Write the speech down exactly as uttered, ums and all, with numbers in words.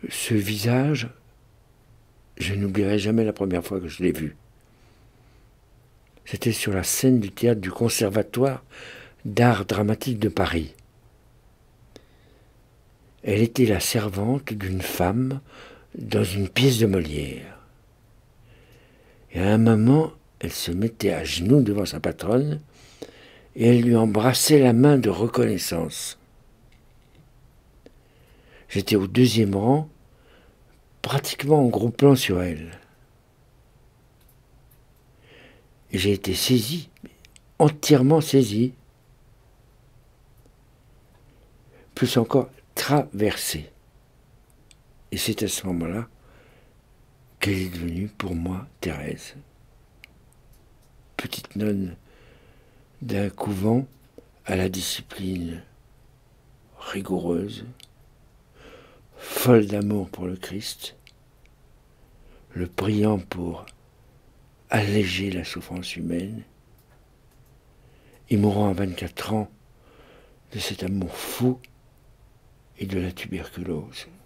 Ce visage, je n'oublierai jamais la première fois que je l'ai vu. C'était sur la scène du théâtre du Conservatoire d'art dramatique de Paris. Elle était la servante d'une femme dans une pièce de Molière. Et à un moment, elle se mettait à genoux devant sa patronne et elle lui embrassait la main de reconnaissance. J'étais au deuxième rang, pratiquement en gros plan sur elle. Et j'ai été saisi, entièrement saisi, plus encore traversé. Et c'est à ce moment-là qu'elle est devenue pour moi Thérèse. Petite nonne d'un couvent à la discipline rigoureuse, folle d'amour pour le Christ, le priant pour alléger la souffrance humaine, et mourant à vingt-quatre ans de cet amour fou et de la tuberculose.